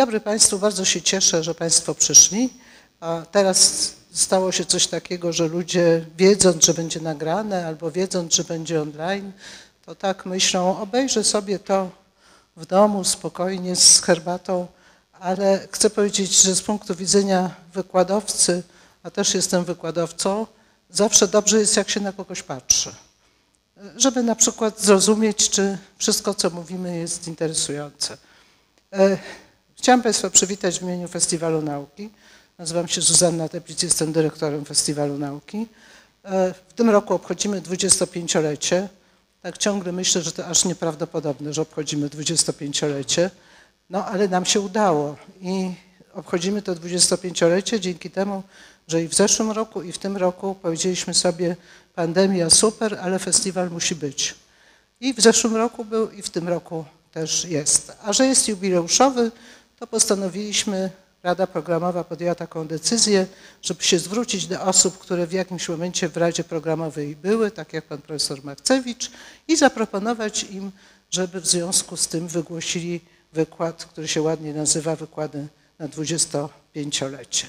dobry Państwu, bardzo się cieszę, że Państwo przyszli. A teraz stało się coś takiego, że ludzie wiedząc, że będzie nagrane albo wiedząc, że będzie online, to tak myślą, obejrzę sobie to w domu spokojnie z herbatą, ale chcę powiedzieć, że z punktu widzenia wykładowcy, a też jestem wykładowcą, zawsze dobrze jest, jak się na kogoś patrzy. Żeby na przykład zrozumieć, czy wszystko, co mówimy, jest interesujące. Chciałam Państwa przywitać w imieniu Festiwalu Nauki. Nazywam się Zuzanna Teplic, jestem dyrektorem Festiwalu Nauki. W tym roku obchodzimy 25-lecie. Tak ciągle myślę, że to aż nieprawdopodobne, że obchodzimy 25-lecie. No ale nam się udało i obchodzimy to 25-lecie dzięki temu, że i w zeszłym roku, i w tym roku powiedzieliśmy sobie, pandemia super, ale festiwal musi być. I w zeszłym roku był, i w tym roku też jest. A że jest jubileuszowy, to postanowiliśmy, Rada Programowa podjęła taką decyzję, żeby się zwrócić do osób, które w jakimś momencie w Radzie Programowej były, tak jak pan profesor Makcewicz, i zaproponować im, żeby w związku z tym wygłosili wykład, który się ładnie nazywa Wykłady na 25-lecie.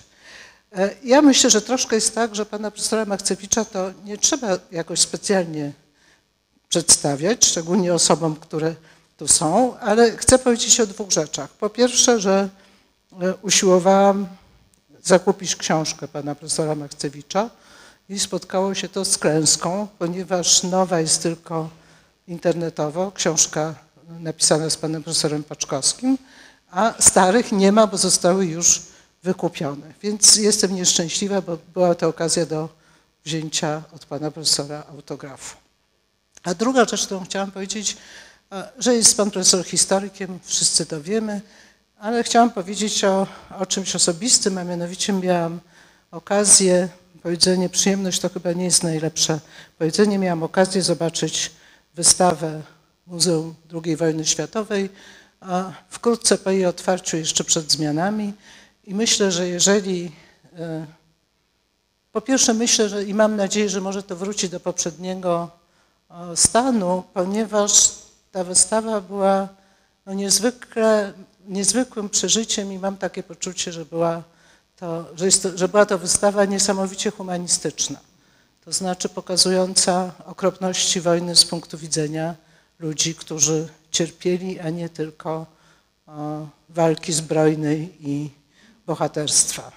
Ja myślę, że troszkę jest tak, że pana profesora Makcewicza to nie trzeba jakoś specjalnie przedstawiać, szczególnie osobom, które tu są, ale chcę powiedzieć o dwóch rzeczach. Po pierwsze, że usiłowałam zakupić książkę pana profesora Makcewicza i spotkało się to z klęską, ponieważ nowa jest tylko internetowo, książka napisana z panem profesorem Paczkowskim, a starych nie ma, bo zostały już wykupione. Więc jestem nieszczęśliwa, bo była to okazja do wzięcia od pana profesora autografu. A druga rzecz, którą chciałam powiedzieć, że jest pan profesor historykiem, wszyscy to wiemy, ale chciałam powiedzieć o czymś osobistym, a mianowicie miałam okazję, powiedzenie przyjemność to chyba nie jest najlepsze powiedzenie, miałam okazję zobaczyć wystawę Muzeum II Wojny Światowej, a wkrótce po jej otwarciu, jeszcze przed zmianami. I myślę, że jeżeli, po pierwsze myślę, że i mam nadzieję, że może to wróci do poprzedniego stanu, ponieważ ta wystawa była no niezwykłym przeżyciem i mam takie poczucie, że była to wystawa niesamowicie humanistyczna. To znaczy pokazująca okropności wojny z punktu widzenia ludzi, którzy cierpieli, a nie tylko walki zbrojnej i bohaterstwa.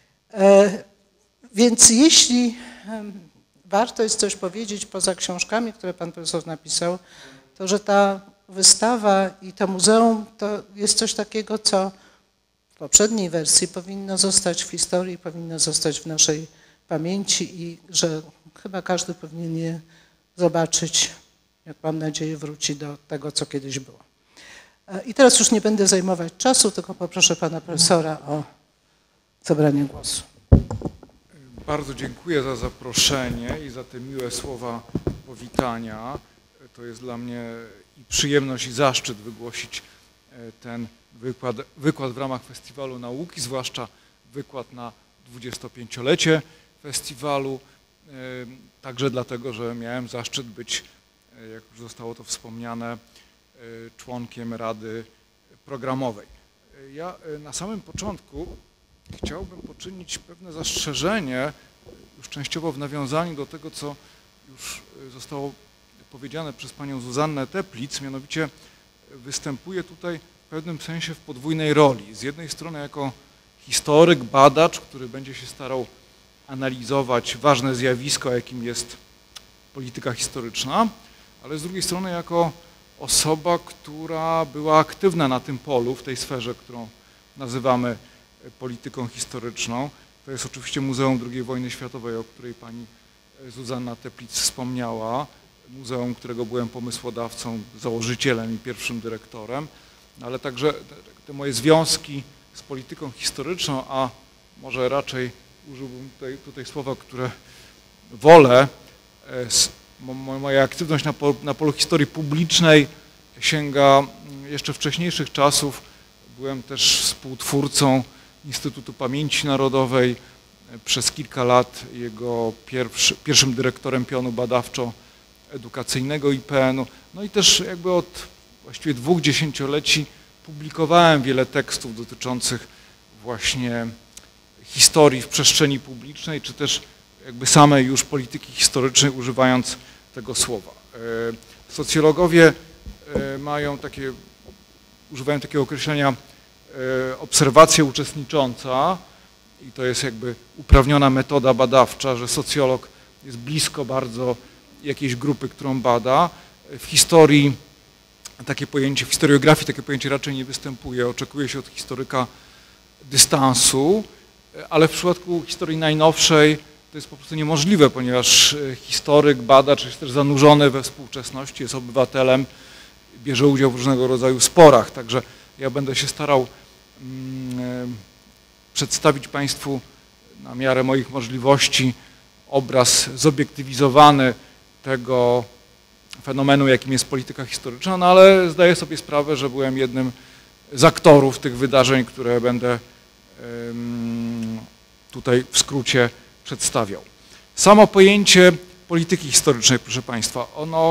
Więc jeśli warto jest coś powiedzieć poza książkami, które pan profesor napisał, to że ta wystawa i to muzeum to jest coś takiego, co w poprzedniej wersji powinno zostać w historii, powinno zostać w naszej pamięci i że chyba każdy powinien je zobaczyć, jak mam nadzieję wróci do tego, co kiedyś było. I teraz już nie będę zajmować czasu, tylko poproszę pana profesora o zabranie głosu. Bardzo dziękuję za zaproszenie i za te miłe słowa powitania. To jest dla mnie i przyjemność, i zaszczyt wygłosić ten wykład w ramach Festiwalu Nauki, zwłaszcza wykład na 25-lecie festiwalu, także dlatego, że miałem zaszczyt być, jak już zostało to wspomniane, członkiem Rady Programowej. Ja na samym początku chciałbym poczynić pewne zastrzeżenie, już częściowo w nawiązaniu do tego, co już zostało powiedziane przez panią Zuzannę Teplic, mianowicie występuję tutaj w pewnym sensie w podwójnej roli. Z jednej strony jako historyk, badacz, który będzie się starał analizować ważne zjawisko, jakim jest polityka historyczna, ale z drugiej strony jako osoba, która była aktywna na tym polu, w tej sferze, którą nazywamy polityką historyczną. To jest oczywiście Muzeum II Wojny Światowej, o której pani Zuzanna Teplic wspomniała. Muzeum, którego byłem pomysłodawcą, założycielem i pierwszym dyrektorem, ale także te moje związki z polityką historyczną, a może raczej użyłbym tutaj słowa, które wolę, moja aktywność na polu historii publicznej sięga jeszcze wcześniejszych czasów. Byłem też współtwórcą Instytutu Pamięci Narodowej, przez kilka lat jego pierwszym dyrektorem pionu badawczo-edukacyjnego IPN-u. No i też jakby od właściwie 2 dziesięcioleci publikowałem wiele tekstów dotyczących właśnie historii w przestrzeni publicznej, czy też jakby samej już polityki historycznej, używając tego słowa. Socjologowie używają takiego określenia obserwacja uczestnicząca i to jest jakby uprawniona metoda badawcza, że socjolog jest blisko bardzo jakiejś grupy, którą bada. W historii takie pojęcie, w historiografii takie pojęcie raczej nie występuje, oczekuje się od historyka dystansu, ale w przypadku historii najnowszej to jest po prostu niemożliwe, ponieważ historyk, badacz jest też zanurzony we współczesności, jest obywatelem, bierze udział w różnego rodzaju sporach, także ja będę się starał przedstawić Państwu na miarę moich możliwości obraz zobiektywizowany tego fenomenu, jakim jest polityka historyczna, no ale zdaję sobie sprawę, że byłem jednym z aktorów tych wydarzeń, które będę tutaj w skrócie przedstawiał. Samo pojęcie polityki historycznej, proszę Państwa, ono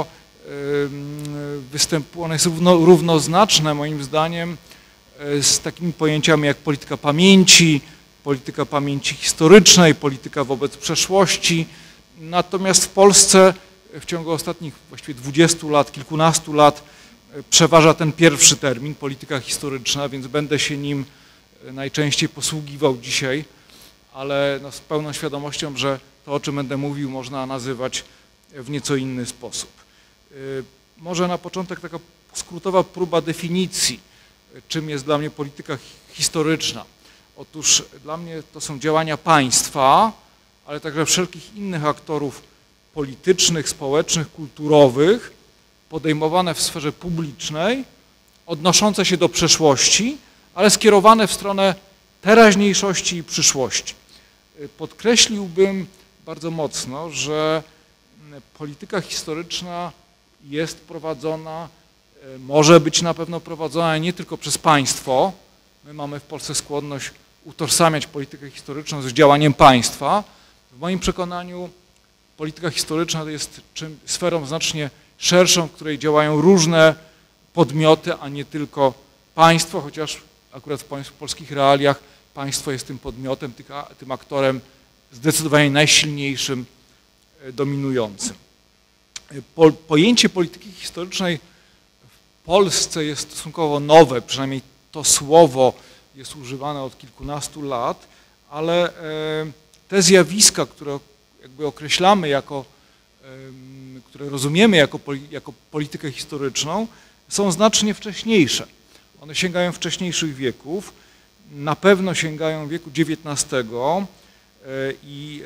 jest równoznaczne moim zdaniem z takimi pojęciami jak polityka pamięci historycznej, polityka wobec przeszłości. Natomiast w Polsce w ciągu ostatnich właściwie 20 lat, kilkunastu lat przeważa ten pierwszy termin, polityka historyczna, więc będę się nim najczęściej posługiwał dzisiaj, ale z pełną świadomością, że to, o czym będę mówił, można nazywać w nieco inny sposób. Może na początek taka skrótowa próba definicji, czym jest dla mnie polityka historyczna. Otóż dla mnie to są działania państwa, ale także wszelkich innych aktorów politycznych, społecznych, kulturowych, podejmowane w sferze publicznej, odnoszące się do przeszłości, ale skierowane w stronę teraźniejszości i przyszłości. Podkreśliłbym bardzo mocno, że polityka historyczna jest prowadzona, może być na pewno prowadzona nie tylko przez państwo. My mamy w Polsce skłonność utożsamiać politykę historyczną z działaniem państwa. W moim przekonaniu polityka historyczna jest sferą znacznie szerszą, w której działają różne podmioty, a nie tylko państwo, chociaż akurat w polskich realiach państwo jest tym podmiotem, tym aktorem zdecydowanie najsilniejszym, dominującym. Pojęcie polityki historycznej w Polsce jest stosunkowo nowe, przynajmniej to słowo jest używane od kilkunastu lat, ale te zjawiska, które jakby określamy które rozumiemy jako politykę historyczną, są znacznie wcześniejsze. One sięgają wcześniejszych wieków, na pewno sięgają wieku XIX i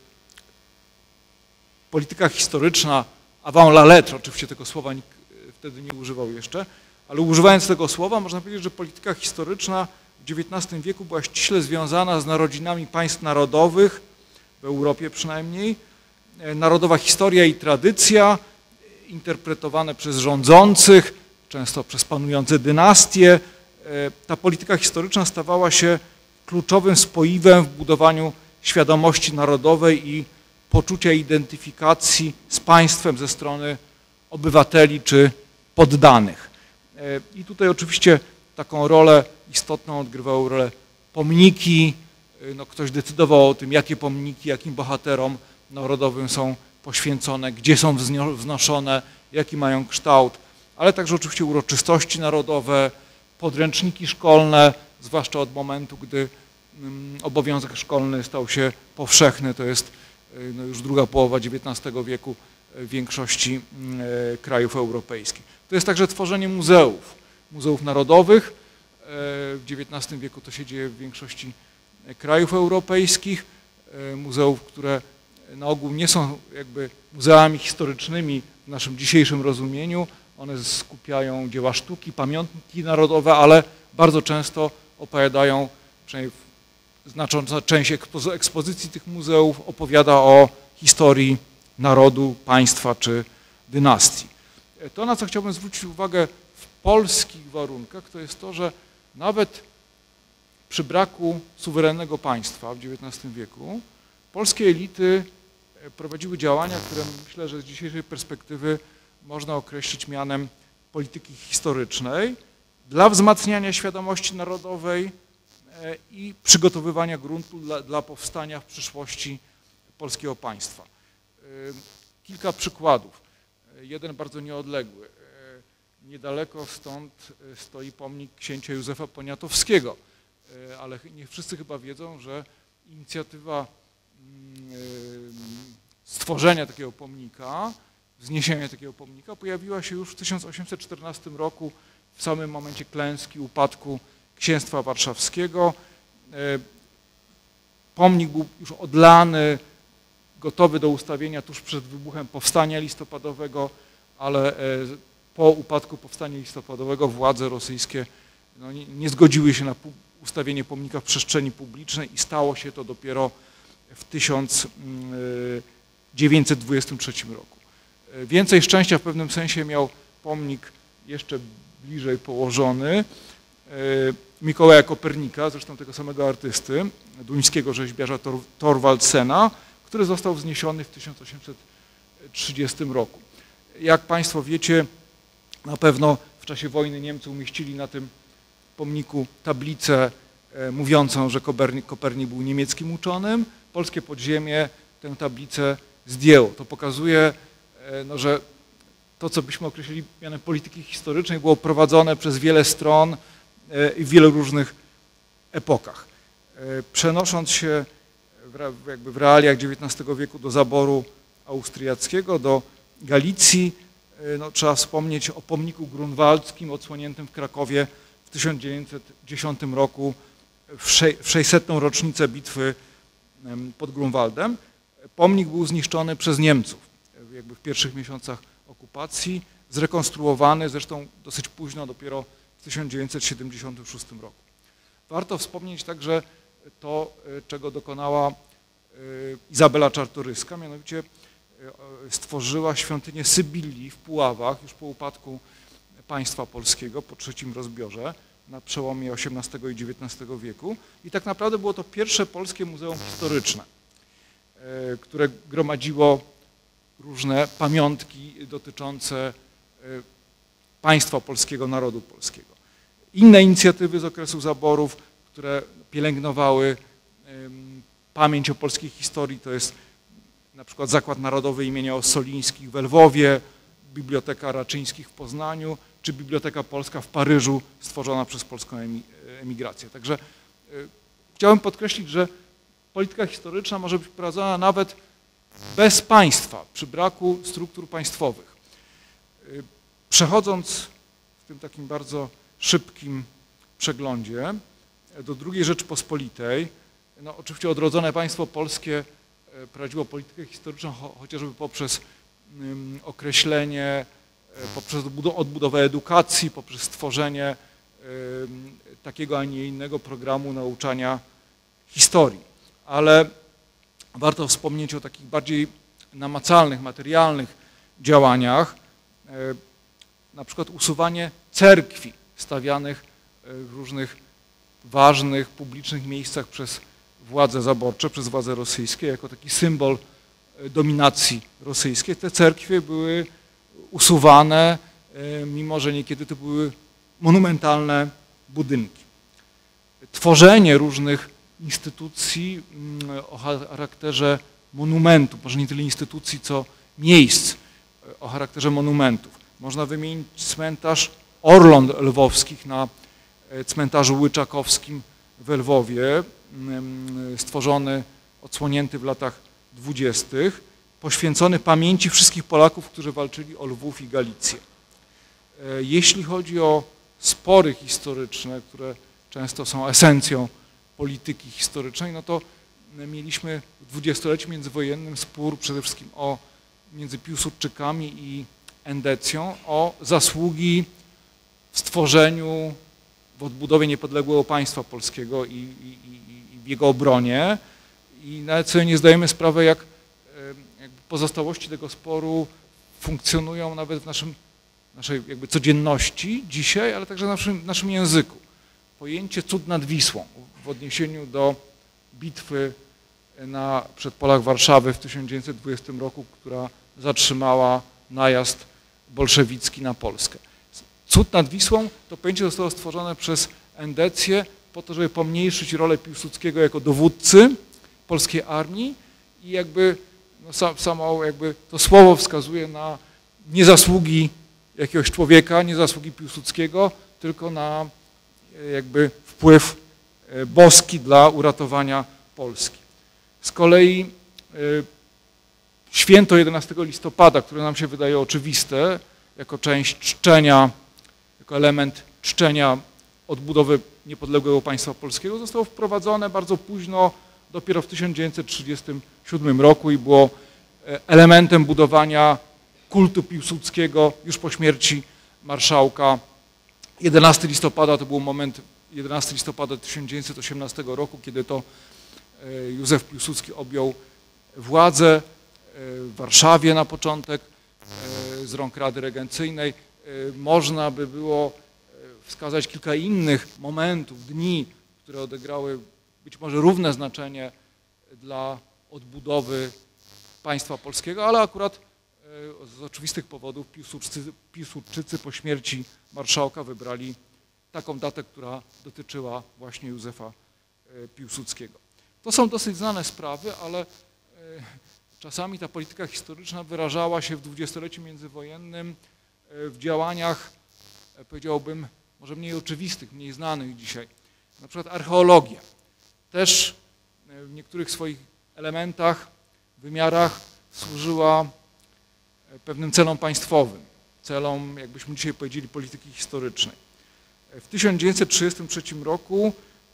polityka historyczna avant la lettre, oczywiście tego słowa nikt wtedy nie używał jeszcze, ale używając tego słowa można powiedzieć, że polityka historyczna w XIX wieku była ściśle związana z narodzinami państw narodowych, w Europie przynajmniej. Narodowa historia i tradycja interpretowane przez rządzących, często przez panujące dynastie. Ta polityka historyczna stawała się kluczowym spoiwem w budowaniu świadomości narodowej i poczucia identyfikacji z państwem ze strony obywateli czy poddanych. I tutaj oczywiście taką rolę istotną odgrywały rolę pomniki. Ktoś decydował o tym, jakie pomniki, jakim bohaterom narodowym są poświęcone, gdzie są wznoszone, jaki mają kształt, ale także oczywiście uroczystości narodowe, podręczniki szkolne, zwłaszcza od momentu, gdy obowiązek szkolny stał się powszechny, to jest już druga połowa XIX wieku w większości krajów europejskich. To jest także tworzenie muzeów narodowych. W XIX wieku to się dzieje w większości krajów europejskich, muzeów, które na ogół nie są jakby muzeami historycznymi w naszym dzisiejszym rozumieniu. One skupiają dzieła sztuki, pamiątki narodowe, ale bardzo często opowiadają, przynajmniej znacząca część ekspozycji tych muzeów opowiada o historii narodu, państwa czy dynastii. To, na co chciałbym zwrócić uwagę w polskich warunkach, to jest to, że nawet przy braku suwerennego państwa w XIX wieku polskie elity prowadziły działania, które myślę, że z dzisiejszej perspektywy można określić mianem polityki historycznej, dla wzmacniania świadomości narodowej i przygotowywania gruntu dla powstania w przyszłości polskiego państwa. Kilka przykładów. Jeden bardzo nieodległy. Niedaleko stąd stoi pomnik księcia Józefa Poniatowskiego, ale nie wszyscy chyba wiedzą, że inicjatywa stworzenia takiego pomnika, wzniesienia takiego pomnika pojawiła się już w 1814 roku, w samym momencie klęski, upadku Księstwa Warszawskiego. Pomnik był już odlany, gotowy do ustawienia tuż przed wybuchem Powstania Listopadowego, ale po upadku Powstania Listopadowego władze rosyjskie nie zgodziły się na ustawienie pomnika w przestrzeni publicznej i stało się to dopiero w 1923 roku. Więcej szczęścia w pewnym sensie miał pomnik jeszcze bliżej położony Mikołaja Kopernika, zresztą tego samego artysty, duńskiego rzeźbiarza Thorvaldsena, który został wzniesiony w 1830 roku. Jak Państwo wiecie, na pewno w czasie wojny Niemcy umieścili na tym pomniku tablicę mówiącą, że Kopernik był niemieckim uczonym. Polskie podziemie tę tablicę zdjęło. To pokazuje, że to, co byśmy określili mianem polityki historycznej, było prowadzone przez wiele stron i w wielu różnych epokach. Przenosząc się w realiach XIX wieku do zaboru austriackiego, do Galicji, trzeba wspomnieć o pomniku grunwaldzkim odsłoniętym w Krakowie w 1910 roku w 600. rocznicę bitwy pod Grunwaldem. Pomnik był zniszczony przez Niemców w pierwszych miesiącach okupacji, zrekonstruowany zresztą dosyć późno, dopiero w 1976 roku. Warto wspomnieć także to, czego dokonała Izabela Czartoryska, mianowicie stworzyła świątynię Sybilii w Puławach już po upadku państwa polskiego, po trzecim rozbiorze na przełomie XVIII i XIX wieku. I tak naprawdę było to pierwsze polskie muzeum historyczne, które gromadziło różne pamiątki dotyczące państwa polskiego, narodu polskiego. Inne inicjatywy z okresu zaborów, które pielęgnowały pamięć o polskiej historii, to jest na przykład Zakład Narodowy imienia Ossolińskich w Lwowie, Biblioteka Raczyńskich w Poznaniu, czy Biblioteka Polska w Paryżu, stworzona przez polską emigrację. Także chciałem podkreślić, że polityka historyczna może być prowadzona nawet bez państwa, przy braku struktur państwowych. Przechodząc w tym takim bardzo szybkim przeglądzie do II Rzeczypospolitej, oczywiście odrodzone państwo polskie prowadziło politykę historyczną chociażby poprzez określenie, poprzez odbudowę edukacji, poprzez stworzenie takiego, a nie innego programu nauczania historii. Ale warto wspomnieć o takich bardziej namacalnych, materialnych działaniach, na przykład usuwanie cerkwi stawianych w różnych ważnych, publicznych miejscach przez władze zaborcze, przez władze rosyjskie, jako taki symbol dominacji rosyjskiej. Te cerkwie były usuwane, mimo że niekiedy to były monumentalne budynki. Tworzenie różnych instytucji o charakterze monumentów, może nie tyle instytucji, co miejsc o charakterze monumentów. Można wymienić cmentarz Orląt Lwowskich na cmentarzu Łyczakowskim w Lwowie, stworzony, odsłonięty w latach 20., poświęcony pamięci wszystkich Polaków, którzy walczyli o Lwów i Galicję. Jeśli chodzi o spory historyczne, które często są esencją polityki historycznej, to mieliśmy w dwudziestoleciu międzywojennym spór przede wszystkim między Piłsudczykami i Endecją o zasługi w stworzeniu, w odbudowie niepodległego państwa polskiego i w jego obronie. I nawet sobie nie zdajemy sprawy, jak pozostałości tego sporu funkcjonują nawet w naszej codzienności dzisiaj, ale także w naszym języku. Pojęcie cud nad Wisłą w odniesieniu do bitwy na przedpolach Warszawy w 1920 roku, która zatrzymała najazd bolszewicki na Polskę. Cud nad Wisłą to pojęcie zostało stworzone przez Endecję po to, żeby pomniejszyć rolę Piłsudskiego jako dowódcy polskiej armii i jakby samo jakby to słowo wskazuje na nie zasługi jakiegoś człowieka, nie zasługi Piłsudskiego, tylko na jakby wpływ boski dla uratowania Polski. Z kolei święto 11 listopada, które nam się wydaje oczywiste, jako część czczenia, jako element czczenia odbudowy niepodległego państwa polskiego, zostało wprowadzone bardzo późno, dopiero w 1937 roku i było elementem budowania kultu Piłsudskiego już po śmierci marszałka. 11 listopada to był moment, 11 listopada 1918 roku, kiedy to Józef Piłsudski objął władzę w Warszawie na początek z rąk Rady Regencyjnej. Można by było wskazać kilka innych momentów, dni, które odegrały być może równe znaczenie dla odbudowy państwa polskiego, ale akurat z oczywistych powodów Piłsudczycy po śmierci marszałka wybrali taką datę, która dotyczyła właśnie Józefa Piłsudskiego. To są dosyć znane sprawy, ale czasami ta polityka historyczna wyrażała się w dwudziestoleciu międzywojennym w działaniach, powiedziałbym, może mniej oczywistych, mniej znanych dzisiaj. Na przykład archeologia. Też w niektórych swoich elementach, wymiarach służyła pewnym celom państwowym, celom, jakbyśmy dzisiaj powiedzieli, polityki historycznej. W 1933 roku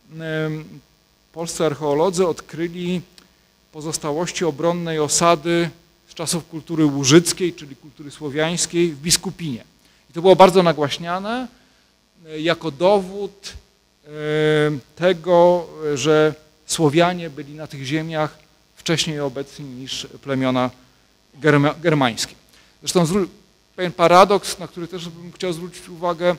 polscy archeolodzy odkryli pozostałości obronnej osady z czasów kultury łużyckiej, czyli kultury słowiańskiej w Biskupinie. I to było bardzo nagłaśniane jako dowód tego, że Słowianie byli na tych ziemiach wcześniej obecni niż plemiona germańskie. Zresztą pewien paradoks, na który też bym chciał zwrócić uwagę,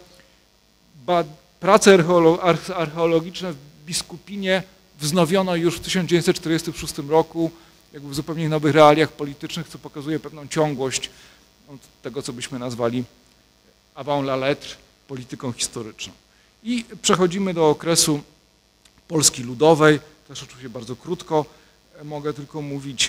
prace archeologiczne w Biskupinie wznowiono już w 1946 roku, jakby w zupełnie nowych realiach politycznych, co pokazuje pewną ciągłość tego, co byśmy nazwali avant la lettre, polityką historyczną. I przechodzimy do okresu Polski Ludowej, też oczywiście bardzo krótko, mogę tylko mówić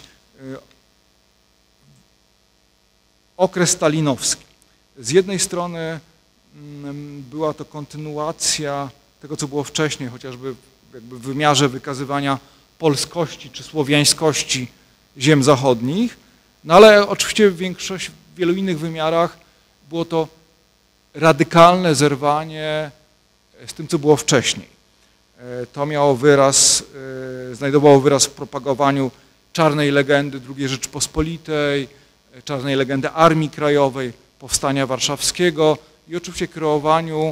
okres stalinowski. Z jednej strony była to kontynuacja tego, co było wcześniej, chociażby jakby w wymiarze wykazywania polskości czy słowiańskości ziem zachodnich, no ale oczywiście w wielu innych wymiarach było to radykalne zerwanie z tym, co było wcześniej. To miało wyraz, znajdowało wyraz w propagowaniu czarnej legendy II Rzeczypospolitej, czarnej legendy Armii Krajowej, Powstania Warszawskiego i oczywiście kreowaniu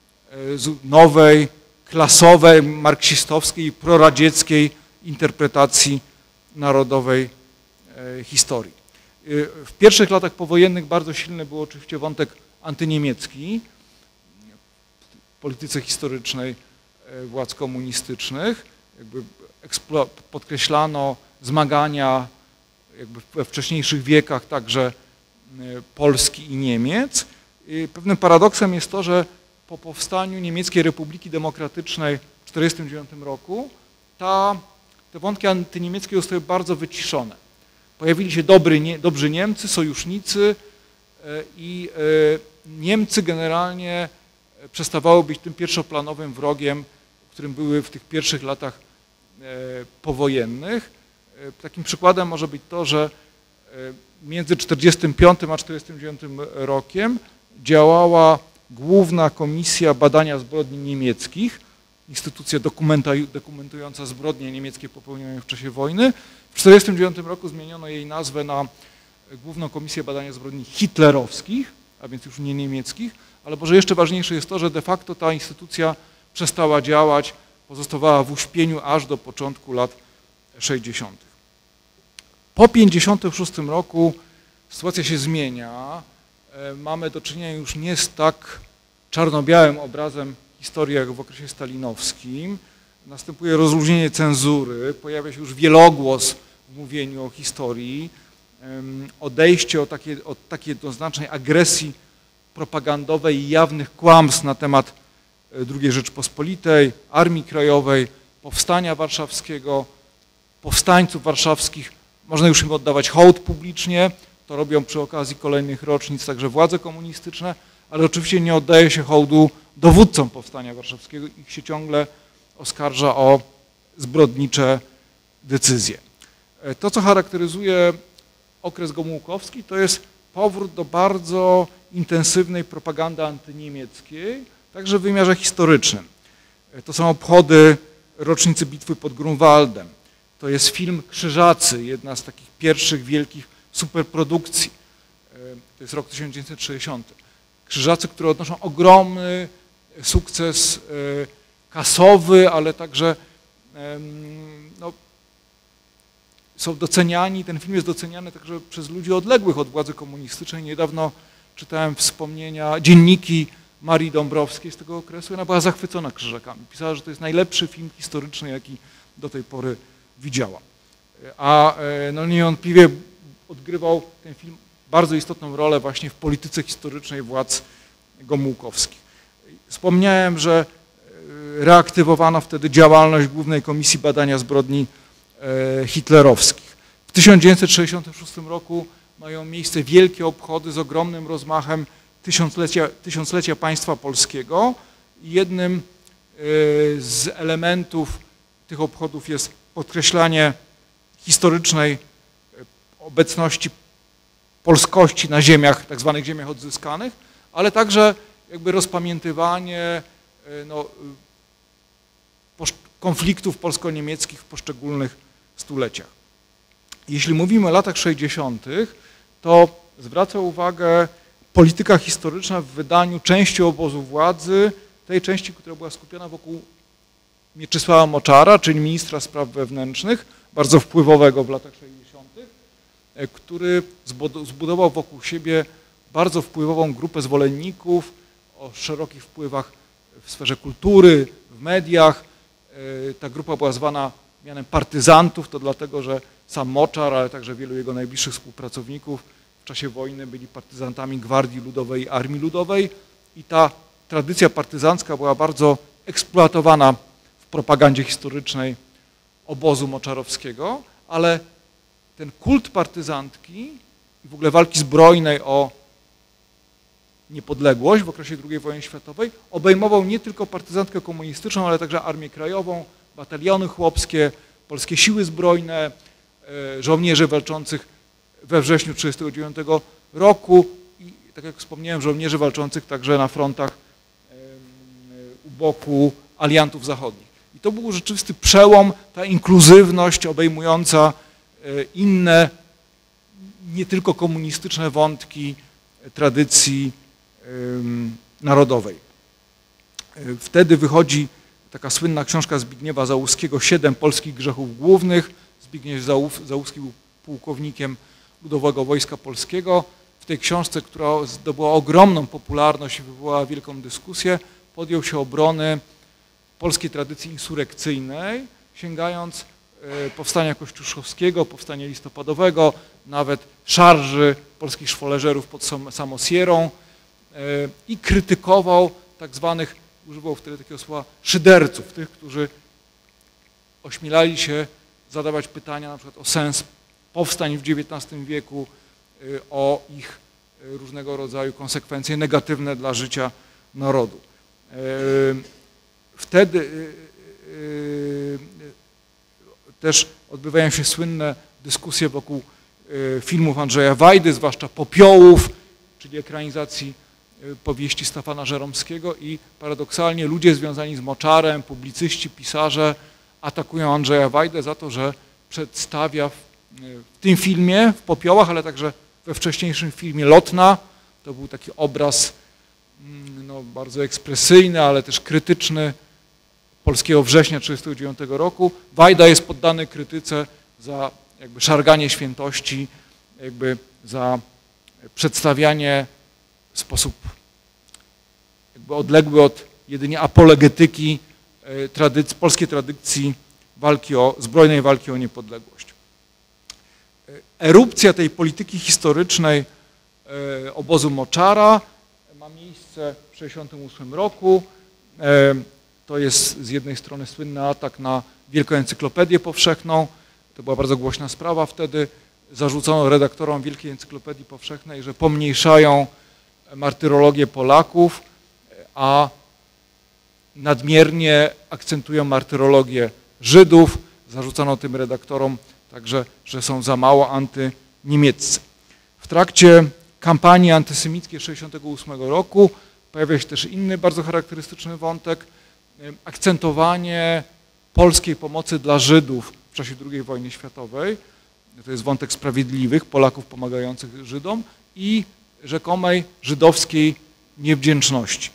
nowej, klasowej, marksistowskiej, proradzieckiej interpretacji narodowej historii. W pierwszych latach powojennych bardzo silny był oczywiście wątek antyniemiecki w polityce historycznej władz komunistycznych. Jakby podkreślano zmagania jakby we wcześniejszych wiekach także Polski i Niemiec. I pewnym paradoksem jest to, że po powstaniu Niemieckiej Republiki Demokratycznej w 1949 roku te wątki antyniemieckie zostały bardzo wyciszone. Pojawili się dobrzy Niemcy, sojusznicy i Niemcy generalnie przestawały być tym pierwszoplanowym wrogiem, którym były w tych pierwszych latach powojennych. Takim przykładem może być to, że między 1945 a 1949 rokiem działała Główna Komisja Badania Zbrodni Niemieckich, instytucja dokumentująca zbrodnie niemieckie popełnione w czasie wojny. W 1949 roku zmieniono jej nazwę na Główną Komisję Badania Zbrodni Hitlerowskich, a więc już nie niemieckich, ale może jeszcze ważniejsze jest to, że de facto ta instytucja przestała działać, pozostawała w uśpieniu aż do początku lat 60. Po 1956 roku sytuacja się zmienia. Mamy do czynienia już nie z tak czarno-białym obrazem historii jak w okresie stalinowskim. Następuje rozluźnienie cenzury, pojawia się już wielogłos w mówieniu o historii, odejście od takiej jednoznacznej agresji propagandowej i jawnych kłamstw na temat II Rzeczpospolitej, Armii Krajowej, Powstania Warszawskiego, powstańców warszawskich. Można już im oddawać hołd publicznie, to robią przy okazji kolejnych rocznic także władze komunistyczne, ale oczywiście nie oddaje się hołdu dowódcom Powstania Warszawskiego, ich się ciągle oskarża o zbrodnicze decyzje. To, co charakteryzuje okres gomułkowski, to jest powrót do bardzo intensywnej propagandy antyniemieckiej, także w wymiarze historycznym. To są obchody rocznicy bitwy pod Grunwaldem. To jest film Krzyżacy, jedna z takich pierwszych wielkich superprodukcji. To jest rok 1960. Krzyżacy, które odnoszą ogromny sukces kasowy, ale także no, są doceniani, ten film jest doceniany także przez ludzi odległych od władzy komunistycznej. Niedawno czytałem wspomnienia, dzienniki Marii Dąbrowskiej z tego okresu. Ona była zachwycona Krzyżakami. Pisała, że to jest najlepszy film historyczny, jaki do tej pory widziała. A no niewątpliwie odgrywał ten film bardzo istotną rolę właśnie w polityce historycznej władz gomułkowskich. Wspomniałem, że reaktywowano wtedy działalność Głównej Komisji Badania Zbrodni hitlerowskich. W 1966 roku mają miejsce wielkie obchody z ogromnym rozmachem tysiąclecia państwa polskiego. Jednym z elementów tych obchodów jest podkreślanie historycznej obecności polskości na ziemiach, tak zwanych ziemiach odzyskanych, ale także jakby rozpamiętywanie no, konfliktów polsko-niemieckich w poszczególnych stuleciach. Jeśli mówimy o latach 60., to zwraca uwagę polityka historyczna w wydaniu części obozu władzy, tej części, która była skupiona wokół Mieczysława Moczara, czyli ministra spraw wewnętrznych, bardzo wpływowego w latach 60., który zbudował wokół siebie bardzo wpływową grupę zwolenników o szerokich wpływach w sferze kultury, w mediach. Ta grupa była zwana mianem partyzantów, to dlatego, że sam Moczar, ale także wielu jego najbliższych współpracowników w czasie wojny byli partyzantami Gwardii Ludowej i Armii Ludowej i ta tradycja partyzancka była bardzo eksploatowana w propagandzie historycznej obozu moczarowskiego, ale ten kult partyzantki i w ogóle walki zbrojnej o niepodległość w okresie II wojny światowej obejmował nie tylko partyzantkę komunistyczną, ale także Armię Krajową, bataliony chłopskie, polskie siły zbrojne, żołnierzy walczących we wrześniu 1939 roku i, tak jak wspomniałem, żołnierzy walczących także na frontach u boku aliantów zachodnich. I to był rzeczywisty przełom, ta inkluzywność obejmująca inne, nie tylko komunistyczne wątki tradycji narodowej. Wtedy wychodzi taka słynna książka Zbigniewa Załuskiego „7 polskich grzechów głównych”. Zbigniew Załuski był pułkownikiem Ludowego Wojska Polskiego. W tej książce, która zdobyła ogromną popularność i wywołała wielką dyskusję, podjął się obrony polskiej tradycji insurekcyjnej, sięgając powstania kościuszkowskiego, powstania listopadowego, nawet szarży polskich szwoleżerów pod Samosierą i krytykował tak zwanych, używał wtedy takiego słowa, szyderców, tych, którzy ośmielali się zadawać pytania na przykład o sens powstań w XIX wieku, o ich różnego rodzaju konsekwencje negatywne dla życia narodu. Wtedy też odbywają się słynne dyskusje wokół filmów Andrzeja Wajdy, zwłaszcza Popiołów, czyli ekranizacji powieści Stefana Żeromskiego i paradoksalnie ludzie związani z Moczarem, publicyści, pisarze atakują Andrzeja Wajdę za to, że przedstawia w tym filmie, w Popiołach, ale także we wcześniejszym filmie Lotna, to był taki obraz no, bardzo ekspresyjny, ale też krytyczny polskiego września 1939 roku. Wajda jest poddany krytyce za jakby szarganie świętości, jakby za przedstawianie w sposób jakby odległy od jedynie apologetyki polskiej tradycji zbrojnej walki o niepodległość. Erupcja tej polityki historycznej obozu Moczara ma 1968 roku. To jest z jednej strony słynny atak na Wielką Encyklopedię Powszechną. To była bardzo głośna sprawa wtedy. Zarzucono redaktorom Wielkiej Encyklopedii Powszechnej, że pomniejszają martyrologię Polaków, a nadmiernie akcentują martyrologię Żydów. Zarzucano tym redaktorom także, że są za mało antyniemieccy. W trakcie kampanii antysemickiej 1968 roku pojawia się też inny bardzo charakterystyczny wątek, akcentowanie polskiej pomocy dla Żydów w czasie II wojny światowej. To jest wątek sprawiedliwych, Polaków pomagających Żydom i rzekomej żydowskiej niewdzięczności.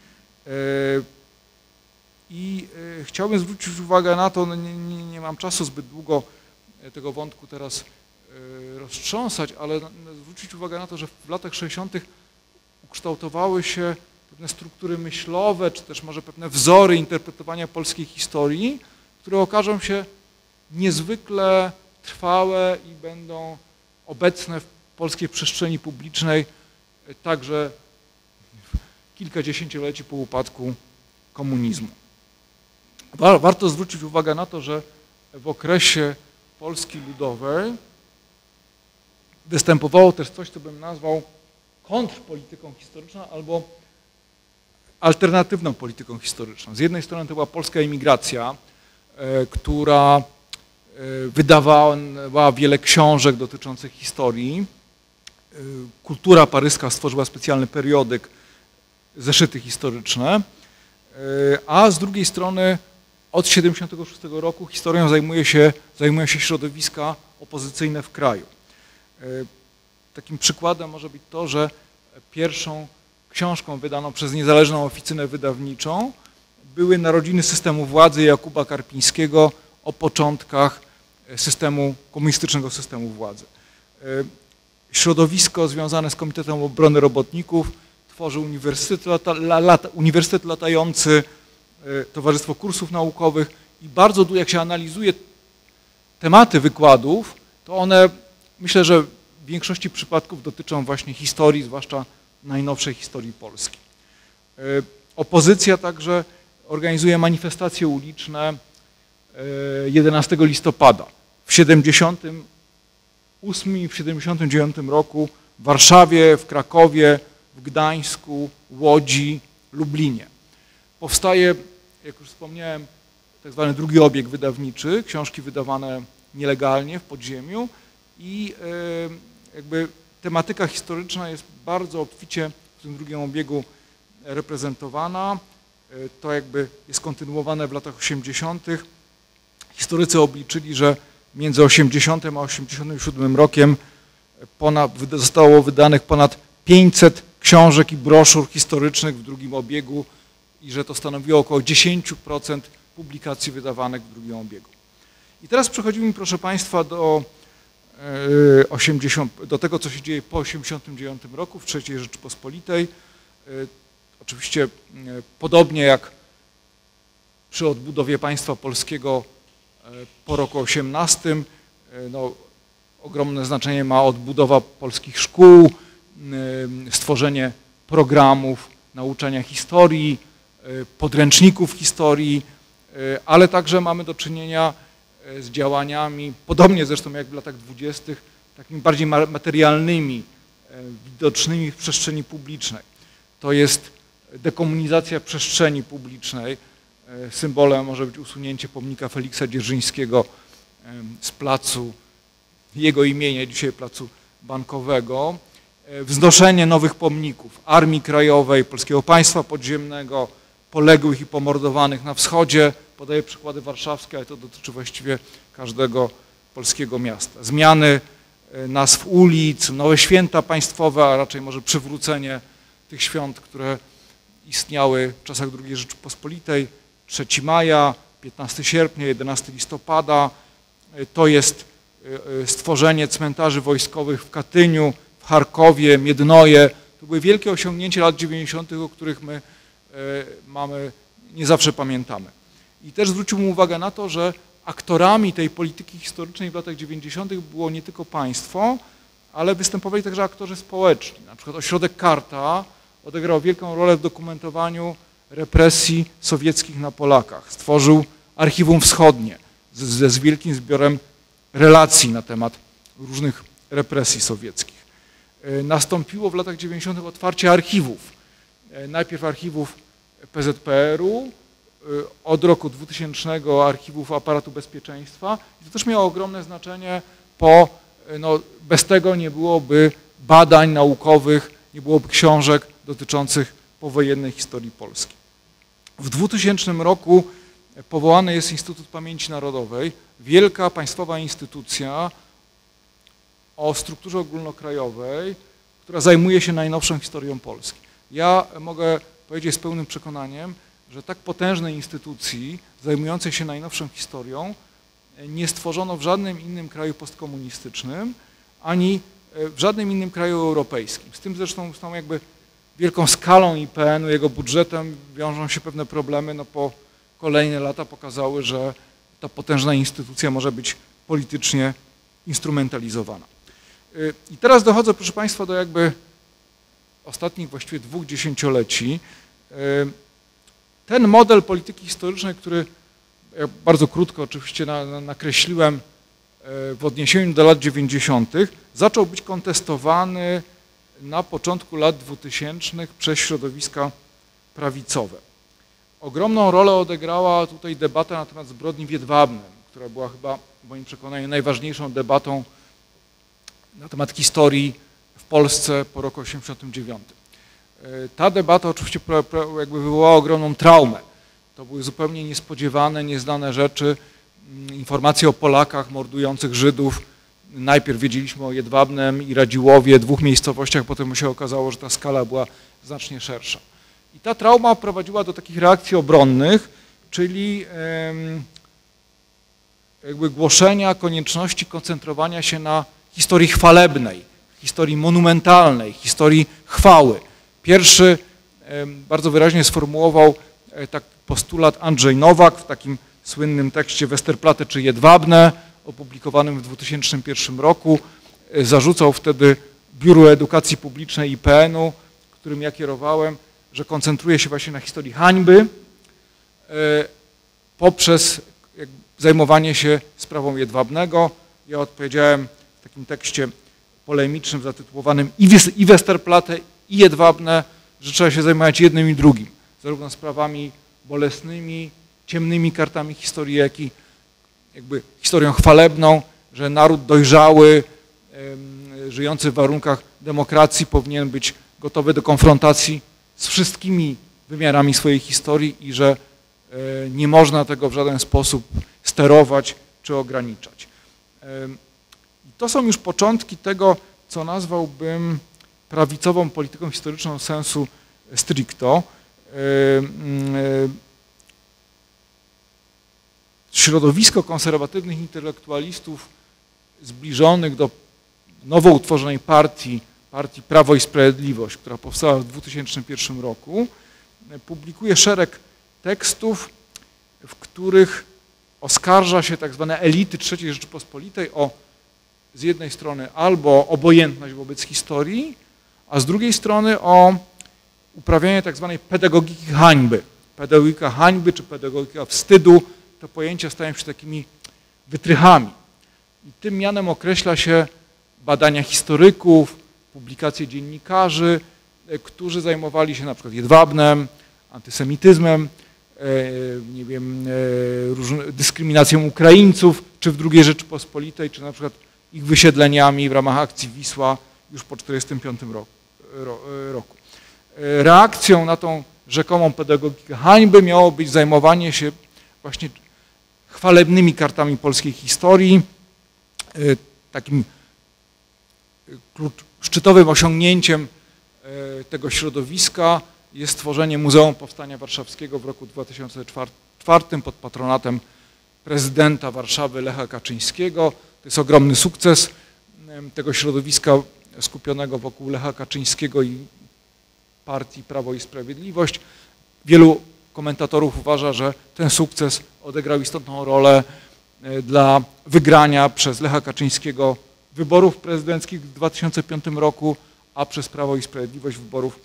I chciałbym zwrócić uwagę na to, nie mam czasu zbyt długo tego wątku teraz roztrząsać, ale zwrócić uwagę na to, że w latach 60. ukształtowały się pewne struktury myślowe, czy też może pewne wzory interpretowania polskiej historii, które okażą się niezwykle trwałe i będą obecne w polskiej przestrzeni publicznej także kilka dziesięcioleci po upadku komunizmu. Warto zwrócić uwagę na to, że w okresie Polski Ludowej występowało też coś, co bym nazwał kontrpolityką historyczną albo alternatywną polityką historyczną. Z jednej strony to była polska emigracja, która wydawała wiele książek dotyczących historii. Kultura paryska stworzyła specjalny periodyk, zeszyty historyczne, a z drugiej strony od 1976 roku historią zajmują się środowiska opozycyjne w kraju. Takim przykładem może być to, że pierwszą książką wydaną przez niezależną oficynę wydawniczą były Narodziny systemu władzy Jakuba Karpińskiego o początkach komunistycznego systemu władzy. Środowisko związane z Komitetem Obrony Robotników tworzy Uniwersytet Latający, Towarzystwo Kursów Naukowych i bardzo, jak się analizuje tematy wykładów, to one, myślę, że w większości przypadków dotyczą właśnie historii, zwłaszcza najnowszej historii Polski. Opozycja także organizuje manifestacje uliczne 11 listopada. W 1978 i w 1979 roku w Warszawie, w Krakowie, w Gdańsku, Łodzi, Lublinie. Powstaje, jak już wspomniałem, tak zwany drugi obieg wydawniczy, książki wydawane nielegalnie w podziemiu i jakby tematyka historyczna jest bardzo obficie w tym drugim obiegu reprezentowana. To jakby jest kontynuowane w latach 80. Historycy obliczyli, że między 80 a 87 rokiem zostało wydanych ponad 500 książek i broszur historycznych w drugim obiegu i że to stanowiło około 10% publikacji wydawanych w drugim obiegu. I teraz przechodzimy, proszę Państwa, do tego, co się dzieje po 1989 roku w III Rzeczypospolitej. Oczywiście podobnie jak przy odbudowie państwa polskiego po roku 18, no, ogromne znaczenie ma odbudowa polskich szkół, stworzenie programów nauczania historii, podręczników historii, ale także mamy do czynienia z działaniami, podobnie zresztą jak w latach 20., takimi bardziej materialnymi, widocznymi w przestrzeni publicznej. To jest dekomunizacja przestrzeni publicznej. Symbolem może być usunięcie pomnika Feliksa Dzierżyńskiego z placu jego imienia, dzisiaj placu Bankowego. Wznoszenie nowych pomników Armii Krajowej, Polskiego Państwa Podziemnego, poległych i pomordowanych na wschodzie. Podaję przykłady warszawskie, ale to dotyczy właściwie każdego polskiego miasta. Zmiany nazw ulic, nowe święta państwowe, a raczej może przywrócenie tych świąt, które istniały w czasach II Rzeczypospolitej. 3 maja, 15 sierpnia, 11 listopada. To jest stworzenie cmentarzy wojskowych w Katyniu, w Charkowie, Miednoje. To były wielkie osiągnięcia lat 90., o których my nie zawsze pamiętamy. I też zwróciłbym uwagę na to, że aktorami tej polityki historycznej w latach 90. było nie tylko państwo, ale występowali także aktorzy społeczni. Na przykład ośrodek Karta odegrał wielką rolę w dokumentowaniu represji sowieckich na Polakach. Stworzył Archiwum Wschodnie z wielkim zbiorem relacji na temat różnych represji sowieckich. Nastąpiło w latach 90. otwarcie archiwów. Najpierw archiwów PZPR-u, od roku 2000 archiwów aparatu bezpieczeństwa. I to też miało ogromne znaczenie, bez tego nie byłoby badań naukowych, nie byłoby książek dotyczących powojennej historii Polski. W 2000 roku powołany jest Instytut Pamięci Narodowej, wielka państwowa instytucja o strukturze ogólnokrajowej, która zajmuje się najnowszą historią Polski. Ja mogę powiedzieć z pełnym przekonaniem, że tak potężnej instytucji zajmującej się najnowszą historią nie stworzono w żadnym innym kraju postkomunistycznym, ani w żadnym innym kraju europejskim. Z tym zresztą z tą jakby wielką skalą IPN-u, jego budżetem wiążą się pewne problemy, po kolejne lata pokazały, że ta potężna instytucja może być politycznie instrumentalizowana. I teraz dochodzę, proszę Państwa, do jakby ostatnich właściwie 2 dziesięcioleci. Ten model polityki historycznej, który ja bardzo krótko oczywiście nakreśliłem w odniesieniu do lat 90., zaczął być kontestowany na początku lat 2000 przez środowiska prawicowe. Ogromną rolę odegrała tutaj debata na temat zbrodni w Jedwabnem, która była chyba w moim przekonaniu najważniejszą debatą na temat historii w Polsce po roku 1989. Ta debata oczywiście jakby wywołała ogromną traumę. To były zupełnie niespodziewane, nieznane rzeczy, informacje o Polakach mordujących Żydów. Najpierw wiedzieliśmy o Jedwabnem i Radziłowie, 2 miejscowościach, potem się okazało, że ta skala była znacznie szersza. I ta trauma prowadziła do takich reakcji obronnych, czyli jakby głoszenia konieczności koncentrowania się na historii chwalebnej, historii monumentalnej, historii chwały. Pierwszy bardzo wyraźnie sformułował tak postulat Andrzej Nowak w takim słynnym tekście Westerplatte czy Jedwabne, opublikowanym w 2001 roku. Zarzucał wtedy Biuru Edukacji Publicznej IPN-u, którym ja kierowałem, że koncentruje się właśnie na historii hańby poprzez zajmowanie się sprawą Jedwabnego. Ja odpowiedziałem w takim tekście polemicznym zatytułowanym i Westerplatte, i Jedwabne, że trzeba się zajmować jednym i drugim, zarówno sprawami bolesnymi, ciemnymi kartami historii, jak i jakby historią chwalebną, że naród dojrzały, żyjący w warunkach demokracji powinien być gotowy do konfrontacji z wszystkimi wymiarami swojej historii i że nie można tego w żaden sposób sterować czy ograniczać. I to są już początki tego, co nazwałbym prawicową polityką historyczną sensu stricto. Środowisko konserwatywnych intelektualistów zbliżonych do nowo utworzonej partii Prawo i Sprawiedliwość, która powstała w 2001 roku, publikuje szereg tekstów, w których oskarża się tak zwane elity III Rzeczypospolitej o z jednej strony albo obojętność wobec historii, a z drugiej strony o uprawianie tak zwanej pedagogiki hańby. Pedagogika hańby czy pedagogika wstydu, to pojęcia stają się takimi wytrychami. I tym mianem określa się badania historyków, publikacje dziennikarzy, którzy zajmowali się na przykład Jedwabnem, antysemityzmem, nie wiem, dyskryminacją Ukraińców, czy w II Rzeczypospolitej, czy na przykład ich wysiedleniami w ramach akcji Wisła już po 1945 roku. Reakcją na tą rzekomą pedagogikę hańby miało być zajmowanie się właśnie chwalebnymi kartami polskiej historii. Takim szczytowym osiągnięciem tego środowiska jest stworzenie Muzeum Powstania Warszawskiego w roku 2004 pod patronatem prezydenta Warszawy Lecha Kaczyńskiego. To jest ogromny sukces tego środowiska skupionego wokół Lecha Kaczyńskiego i partii Prawo i Sprawiedliwość. Wielu komentatorów uważa, że ten sukces odegrał istotną rolę dla wygrania przez Lecha Kaczyńskiego wyborów prezydenckich w 2005 roku, a przez Prawo i Sprawiedliwość wyborów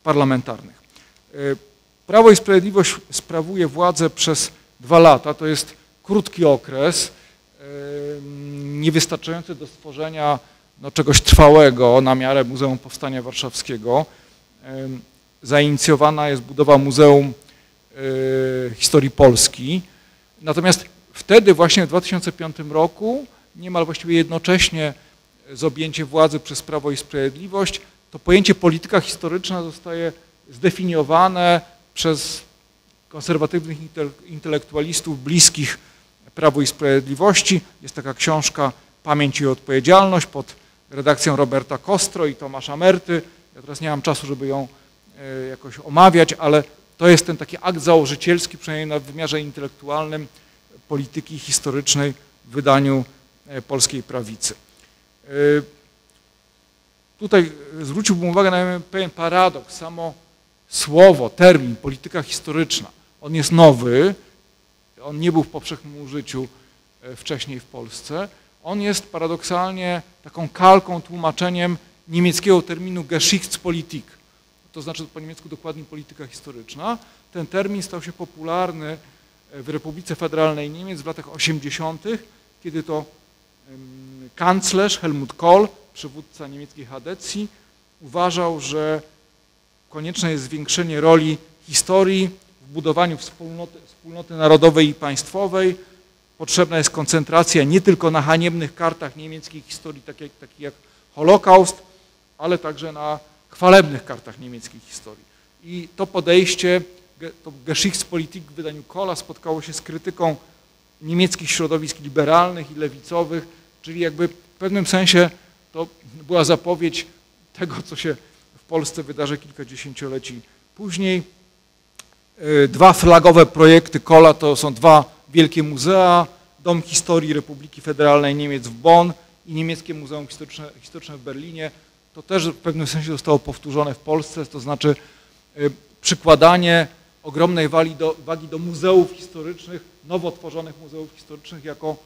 parlamentarnych. Prawo i Sprawiedliwość sprawuje władzę przez 2 lata, to jest krótki okres, niewystarczający do stworzenia czegoś trwałego na miarę Muzeum Powstania Warszawskiego. Zainicjowana jest budowa Muzeum Historii Polski. Natomiast wtedy właśnie w 2005 roku, niemal właściwie jednocześnie z objęciem władzy przez Prawo i Sprawiedliwość, to pojęcie polityka historyczna zostaje zdefiniowane przez konserwatywnych intelektualistów bliskich Prawu i Sprawiedliwości. Jest taka książka Pamięć i odpowiedzialność pod redakcją Roberta Kostro i Tomasza Merty. Ja teraz nie mam czasu, żeby ją jakoś omawiać, ale to jest ten taki akt założycielski, przynajmniej na wymiarze intelektualnym, polityki historycznej w wydaniu polskiej prawicy. Tutaj zwróciłbym uwagę na pewien paradoks. Samo słowo, termin polityka historyczna, on jest nowy, on nie był w powszechnym użyciu wcześniej w Polsce. On jest paradoksalnie taką kalką, tłumaczeniem niemieckiego terminu Geschichtspolitik. To znaczy po niemiecku dokładnie polityka historyczna. Ten termin stał się popularny w Republice Federalnej Niemiec w latach 80., kiedy to kanclerz Helmut Kohl, przywódca niemieckiej Chadecji, uważał, że konieczne jest zwiększenie roli historii w budowaniu wspólnoty narodowej i państwowej. Potrzebna jest koncentracja nie tylko na haniebnych kartach niemieckiej historii, takich jak Holokaust, ale także na chwalebnych kartach niemieckiej historii. I to podejście, to Geschichtspolitik w wydaniu Kohla spotkało się z krytyką niemieckich środowisk liberalnych i lewicowych, czyli jakby w pewnym sensie to była zapowiedź tego, co się w Polsce wydarzy kilka dziesięcioleci później. 2 flagowe projekty Kohla to są 2 wielkie muzea, Dom Historii Republiki Federalnej Niemiec w Bonn i Niemieckie Muzeum Historyczne w Berlinie. To też w pewnym sensie zostało powtórzone w Polsce, to znaczy przykładanie ogromnej wagi do muzeów historycznych, nowo tworzonych muzeów historycznych jako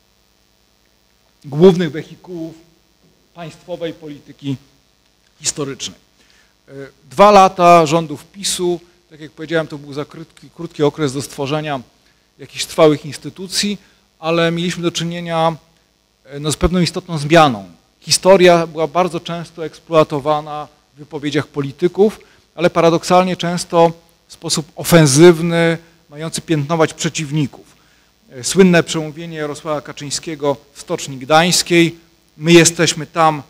głównych wehikułów państwowej polityki historycznej. 2 lata rządów PiS-u, tak jak powiedziałem, to był za krótki okres do stworzenia jakichś trwałych instytucji, ale mieliśmy do czynienia z pewną istotną zmianą. Historia była bardzo często eksploatowana w wypowiedziach polityków, ale paradoksalnie często w sposób ofensywny, mający piętnować przeciwników. Słynne przemówienie Jarosława Kaczyńskiego w Stoczni Gdańskiej: my jesteśmy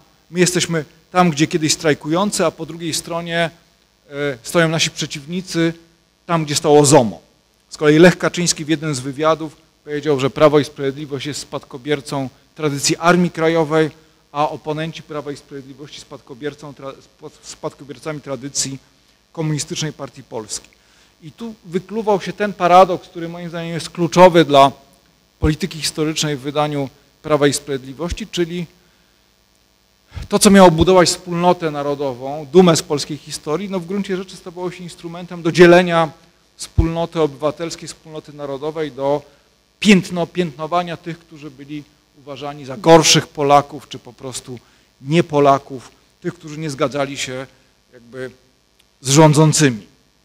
tam, gdzie kiedyś strajkujący, a po drugiej stronie stoją nasi przeciwnicy, tam, gdzie stało ZOMO. Z kolei Lech Kaczyński w jednym z wywiadów powiedział, że Prawo i Sprawiedliwość jest spadkobiercą tradycji Armii Krajowej, a oponenci Prawa i Sprawiedliwości spadkobiercami tradycji Komunistycznej Partii Polski. I tu wykluwał się ten paradoks, który moim zdaniem jest kluczowy dla polityki historycznej w wydaniu Prawa i Sprawiedliwości, czyli to, co miało budować wspólnotę narodową, dumę z polskiej historii, no w gruncie rzeczy stawało się instrumentem do dzielenia wspólnoty obywatelskiej, wspólnoty narodowej, do piętnowania tych, którzy byli uważani za gorszych Polaków, czy po prostu nie Polaków, tych, którzy nie zgadzali się jakby z rządzącymi.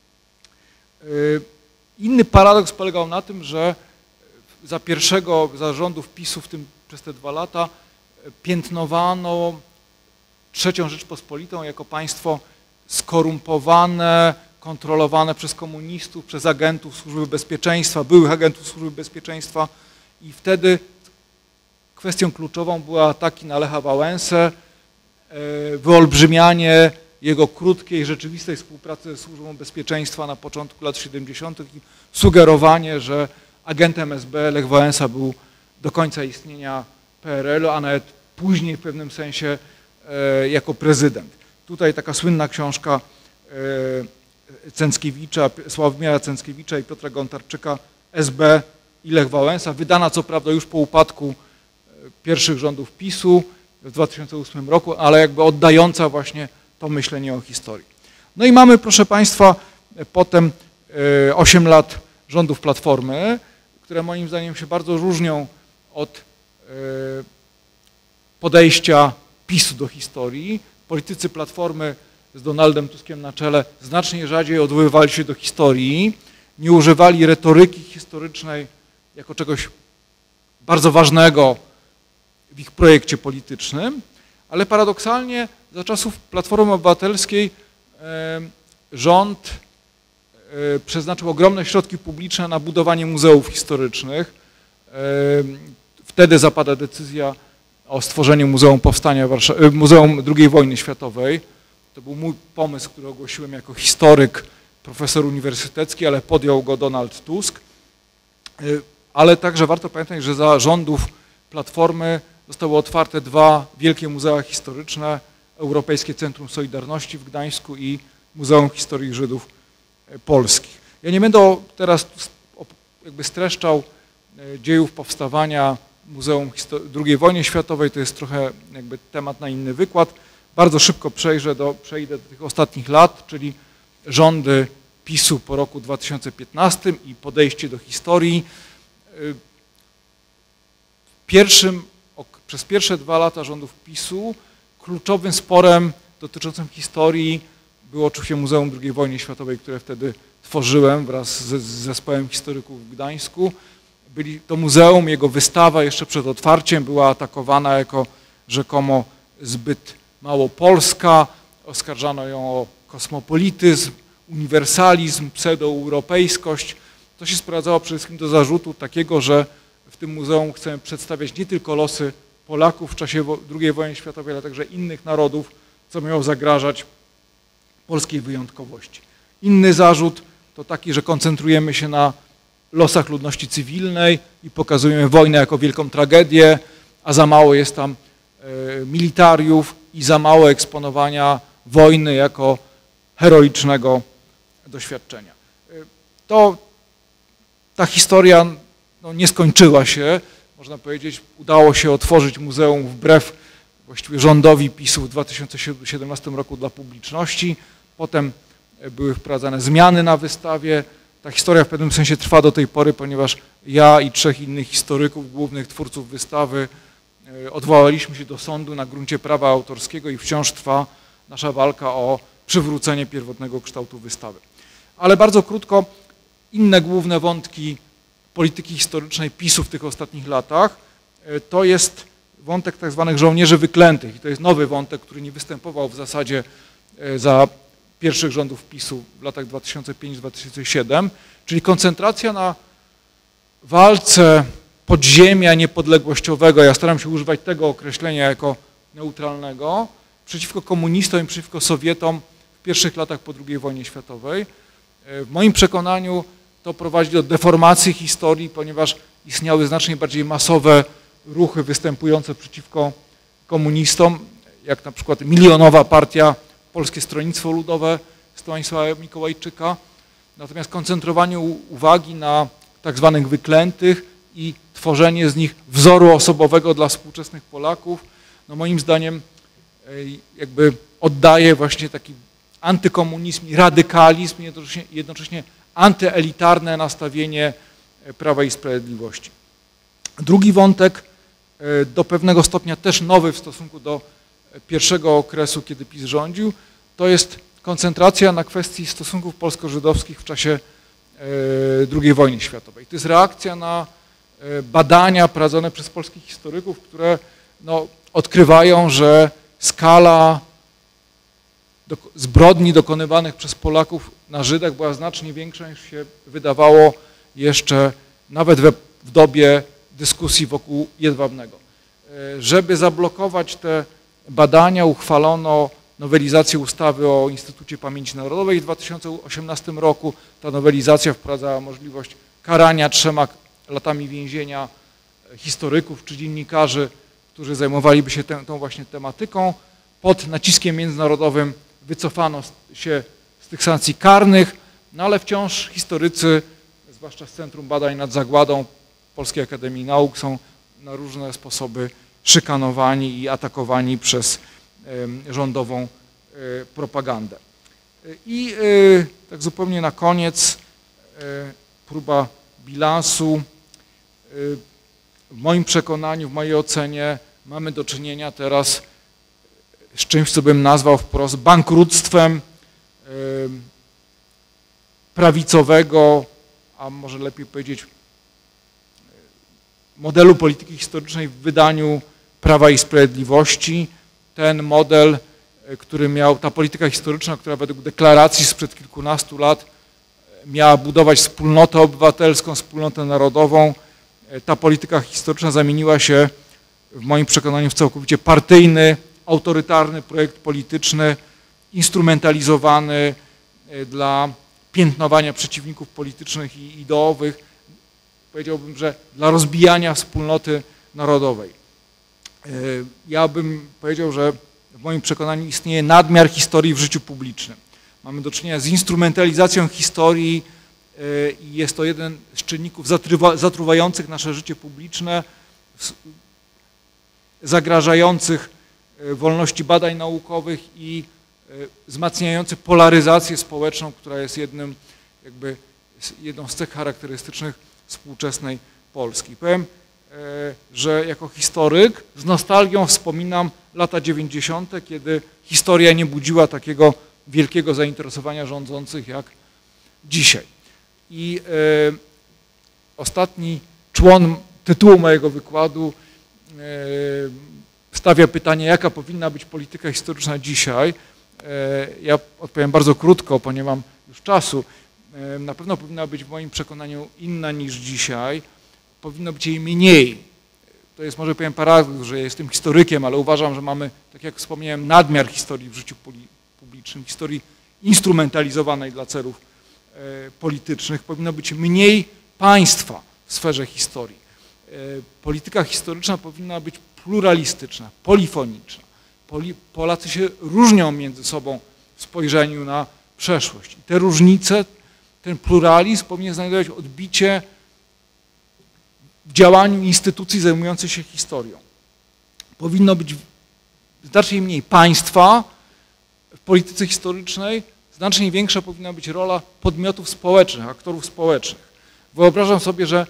Inny paradoks polegał na tym, że za pierwszego zarządów PiS-u przez te 2 lata piętnowano III Rzeczpospolitą jako państwo skorumpowane, kontrolowane przez komunistów, przez agentów Służby Bezpieczeństwa, byłych agentów Służby Bezpieczeństwa, i wtedy kwestią kluczową były ataki na Lecha Wałęsę, wyolbrzymianie jego krótkiej, rzeczywistej współpracy ze Służbą Bezpieczeństwa na początku lat 70. i sugerowanie, że agentem SB Lech Wałęsa był do końca istnienia PRL-u, a nawet później w pewnym sensie jako prezydent. Tutaj taka słynna książka Sławomira Cęckiewicza i Piotra Gontarczyka SB i Lech Wałęsa, wydana co prawda już po upadku pierwszych rządów PiS-u w 2008 roku, ale jakby oddająca właśnie to myślenie o historii. No i mamy, proszę Państwa, potem 8 lat rządów Platformy, które moim zdaniem się bardzo różnią od podejścia PiS-u do historii. Politycy Platformy z Donaldem Tuskiem na czele znacznie rzadziej odwoływali się do historii, nie używali retoryki historycznej jako czegoś bardzo ważnego w ich projekcie politycznym, ale paradoksalnie za czasów Platformy Obywatelskiej rząd przeznaczył ogromne środki publiczne na budowanie muzeów historycznych. Wtedy zapada decyzja o stworzeniu Muzeum Powstania Muzeum II wojny światowej. To był mój pomysł, który ogłosiłem jako historyk, profesor uniwersytecki, ale podjął go Donald Tusk. Ale także warto pamiętać, że za rządów Platformy zostały otwarte dwa wielkie muzea historyczne, Europejskie Centrum Solidarności w Gdańsku i Muzeum Historii Żydów Polskich. Ja nie będę teraz jakby streszczał dziejów powstawania Muzeum II wojny światowej, to jest trochę jakby temat na inny wykład. Bardzo szybko przejdę do tych ostatnich lat, czyli rządy PiS-u po roku 2015 i podejście do historii. Przez pierwsze 2 lata rządów PiS-u kluczowym sporem dotyczącym historii było oczywiście Muzeum II wojny światowej, które wtedy tworzyłem wraz z zespołem historyków w Gdańsku. To muzeum, jego wystawa jeszcze przed otwarciem była atakowana jako rzekomo zbyt mało polska, oskarżano ją o kosmopolityzm, uniwersalizm, pseudoeuropejskość. To się sprowadzało przede wszystkim do zarzutu takiego, że w tym muzeum chcemy przedstawiać nie tylko losy Polaków w czasie II wojny światowej, ale także innych narodów, co miało zagrażać polskiej wyjątkowości. Inny zarzut to taki, że koncentrujemy się na losach ludności cywilnej i pokazujemy wojnę jako wielką tragedię, a za mało jest tam militariów i za mało eksponowania wojny jako heroicznego doświadczenia. Ta historia nie skończyła się, można powiedzieć, udało się otworzyć muzeum wbrew właściwie rządowi PiS-u w 2017 roku dla publiczności. Potem były wprowadzane zmiany na wystawie. Ta historia w pewnym sensie trwa do tej pory, ponieważ ja i 3 innych historyków, głównych twórców wystawy, odwołaliśmy się do sądu na gruncie prawa autorskiego i wciąż trwa nasza walka o przywrócenie pierwotnego kształtu wystawy. Ale bardzo krótko, inne główne wątki polityki historycznej PiS-u w tych ostatnich latach to jest wątek tak zwanych żołnierzy wyklętych. I to jest nowy wątek, który nie występował w zasadzie za pierwszych rządów PiS-u w latach 2005-2007, czyli koncentracja na walce podziemia niepodległościowego, ja staram się używać tego określenia jako neutralnego, przeciwko komunistom i przeciwko Sowietom w pierwszych latach po II wojnie światowej. W moim przekonaniu to prowadzi do deformacji historii, ponieważ istniały znacznie bardziej masowe ruchy występujące przeciwko komunistom, jak na przykład milionowa partia Polskie Stronnictwo Ludowe Stanisława Mikołajczyka. Natomiast koncentrowanie uwagi na tak zwanych wyklętych i tworzenie z nich wzoru osobowego dla współczesnych Polaków, no moim zdaniem jakby oddaje właśnie taki antykomunizm i radykalizm, jednocześnie antyelitarne nastawienie Prawa i Sprawiedliwości. Drugi wątek, do pewnego stopnia też nowy w stosunku do pierwszego okresu, kiedy PiS rządził, to jest koncentracja na kwestii stosunków polsko-żydowskich w czasie II wojny światowej. To jest reakcja na badania prowadzone przez polskich historyków, które odkrywają, że skala zbrodni dokonywanych przez Polaków na Żydach była znacznie większa, niż się wydawało jeszcze nawet w dobie dyskusji wokół Jedwabnego. Żeby zablokować te badania, uchwalono nowelizację ustawy o Instytucie Pamięci Narodowej w 2018 roku. Ta nowelizacja wprowadzała możliwość karania 3 latami więzienia historyków czy dziennikarzy, którzy zajmowaliby się tą właśnie tematyką. Pod naciskiem międzynarodowym wycofano się z tych sankcji karnych, no ale wciąż historycy, zwłaszcza z Centrum Badań nad Zagładą Polskiej Akademii Nauk, są na różne sposoby szykanowani i atakowani przez rządową propagandę. I tak zupełnie na koniec próba bilansu. W moim przekonaniu, w mojej ocenie mamy do czynienia teraz z czymś, co bym nazwał wprost bankructwem prawicowego, a może lepiej powiedzieć modelu polityki historycznej w wydaniu Prawa i Sprawiedliwości. Ten model, który miał, ta polityka historyczna, która według deklaracji sprzed kilkunastu lat miała budować wspólnotę obywatelską, wspólnotę narodową, ta polityka historyczna zamieniła się w moim przekonaniu w całkowicie partyjny, autorytarny projekt polityczny, instrumentalizowany dla piętnowania przeciwników politycznych i ideowych, powiedziałbym, że dla rozbijania wspólnoty narodowej. Ja bym powiedział, że w moim przekonaniu istnieje nadmiar historii w życiu publicznym. Mamy do czynienia z instrumentalizacją historii i jest to jeden z czynników zatruwających nasze życie publiczne, zagrażających wolności badań naukowych i wzmacniających polaryzację społeczną, która jest jedną z cech charakterystycznych współczesnej Polski. Powiem, że jako historyk z nostalgią wspominam lata 90., kiedy historia nie budziła takiego wielkiego zainteresowania rządzących jak dzisiaj. I ostatni człon tytułu mojego wykładu stawia pytanie, jaka powinna być polityka historyczna dzisiaj. Ja odpowiem bardzo krótko, ponieważ nie mam już czasu. Na pewno powinna być w moim przekonaniu inna niż dzisiaj. Powinno być jej mniej. To jest może powiem paradoks, że jestem historykiem, ale uważam, że mamy, tak jak wspomniałem, nadmiar historii w życiu publicznym, historii instrumentalizowanej dla celów politycznych. Powinno być mniej państwa w sferze historii. Polityka historyczna powinna być pluralistyczna, polifoniczna. Polacy się różnią między sobą w spojrzeniu na przeszłość. I te różnice, ten pluralizm powinien znajdować odbicie w działaniu instytucji zajmujących się historią. Powinno być znacznie mniej państwa w polityce historycznej, znacznie większa powinna być rola podmiotów społecznych, aktorów społecznych. Wyobrażam sobie, że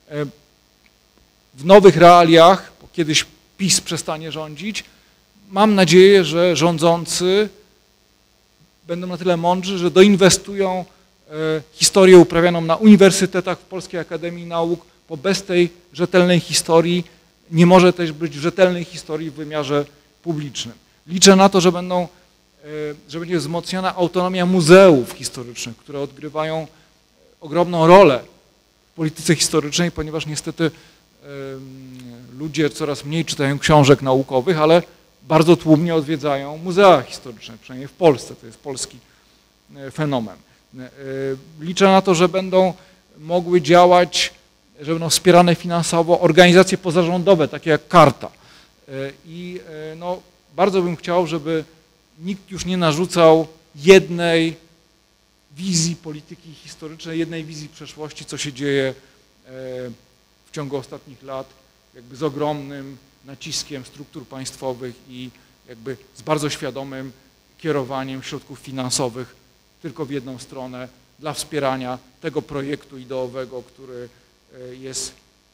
w nowych realiach, bo kiedyś PiS przestanie rządzić, mam nadzieję, że rządzący będą na tyle mądrzy, że doinwestują historię uprawianą na uniwersytetach, w Polskiej Akademii Nauk, bo bez tej rzetelnej historii nie może też być rzetelnej historii w wymiarze publicznym. Liczę na to, że będzie wzmocniona autonomia muzeów historycznych, które odgrywają ogromną rolę w polityce historycznej, ponieważ niestety ludzie coraz mniej czytają książek naukowych, ale bardzo tłumnie odwiedzają muzea historyczne, przynajmniej w Polsce, to jest polski fenomen. Liczę na to, że będą mogły działać, że będą wspierane finansowo organizacje pozarządowe, takie jak Karta. I no, bardzo bym chciał, żeby nikt już nie narzucał jednej wizji polityki historycznej, jednej wizji przeszłości, co się dzieje w ciągu ostatnich lat, jakby z ogromnym naciskiem struktur państwowych i jakby z bardzo świadomym kierowaniem środków finansowych tylko w jedną stronę dla wspierania tego projektu ideowego, który jest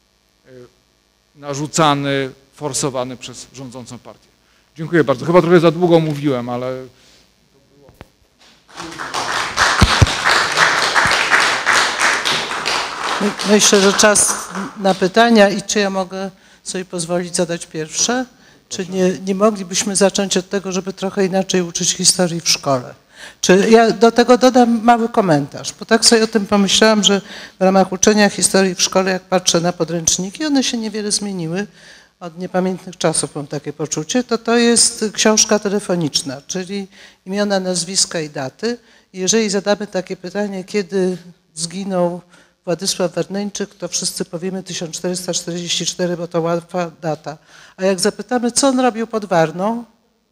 narzucany, forsowany przez rządzącą partię. Dziękuję bardzo. Chyba trochę za długo mówiłem, ale to było... Myślę, że czas na pytania i czy ja mogę sobie pozwolić zadać pierwsze? Czy nie moglibyśmy zacząć od tego, żeby trochę inaczej uczyć historii w szkole? Czy ja do tego dodam mały komentarz, bo tak sobie o tym pomyślałam, że w ramach uczenia historii w szkole, jak patrzę na podręczniki, one się niewiele zmieniły od niepamiętnych czasów, mam takie poczucie, to jest książka telefoniczna, czyli imiona, nazwiska i daty. Jeżeli zadamy takie pytanie, kiedy zginął Władysław Werneńczyk, to wszyscy powiemy 1444, bo to łatwa data. A jak zapytamy, co on robił pod Warną?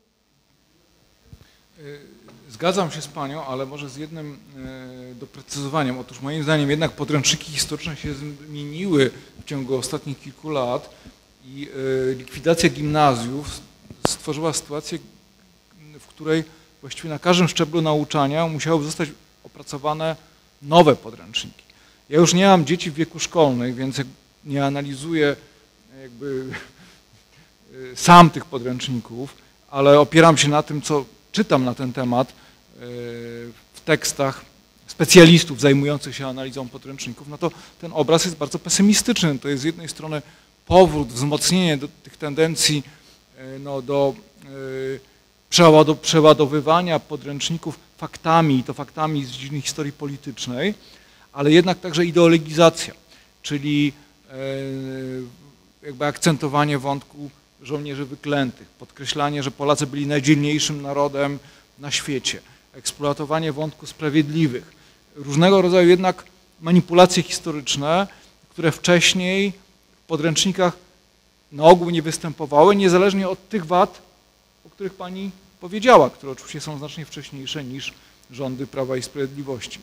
Zgadzam się z Panią, ale może z jednym doprecyzowaniem. Otóż moim zdaniem jednak podręczniki historyczne się zmieniły w ciągu ostatnich kilku lat i likwidacja gimnazjów stworzyła sytuację, w której właściwie na każdym szczeblu nauczania musiały zostać opracowane nowe podręczniki. Ja już nie mam dzieci w wieku szkolnym, więc nie analizuję jakby sam tych podręczników, ale opieram się na tym, co czytam na ten temat w tekstach specjalistów zajmujących się analizą podręczników, no to ten obraz jest bardzo pesymistyczny. To jest z jednej strony powrót, wzmocnienie do tych tendencji do przeładowywania podręczników faktami, i to faktami z dziedziny historii politycznej, ale jednak także ideologizacja, czyli jakby akcentowanie wątku żołnierzy wyklętych, podkreślanie, że Polacy byli najdzielniejszym narodem na świecie, eksploatowanie wątku sprawiedliwych, różnego rodzaju jednak manipulacje historyczne, które wcześniej w podręcznikach na ogół nie występowały, niezależnie od tych wad, o których Pani powiedziała, które oczywiście są znacznie wcześniejsze niż rządy Prawa i Sprawiedliwości.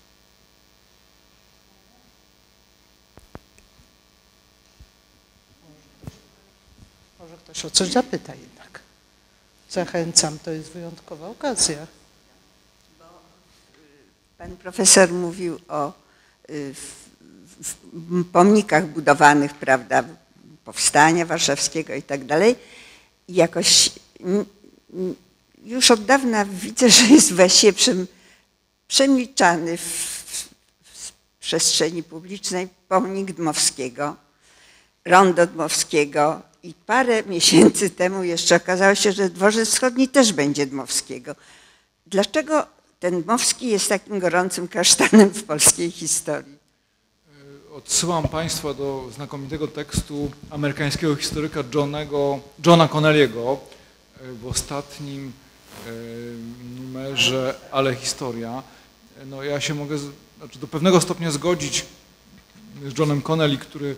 Może ktoś o coś zapyta jednak. Zachęcam, to jest wyjątkowa okazja. Pan profesor mówił o pomnikach budowanych, prawda, Powstania Warszawskiego i tak dalej. I jakoś już od dawna widzę, że jest właściwie przemilczany w przestrzeni publicznej pomnik Dmowskiego, rondo Dmowskiego i parę miesięcy temu jeszcze okazało się, że Dworzec Wschodni też będzie Dmowskiego. Dlaczego ten Dmowski jest takim gorącym kasztanem w polskiej historii? Odsyłam Państwa do znakomitego tekstu amerykańskiego historyka Johna Connelly'ego w ostatnim numerze Ale Historia. No ja się mogę do pewnego stopnia zgodzić z Johnem Connelly, który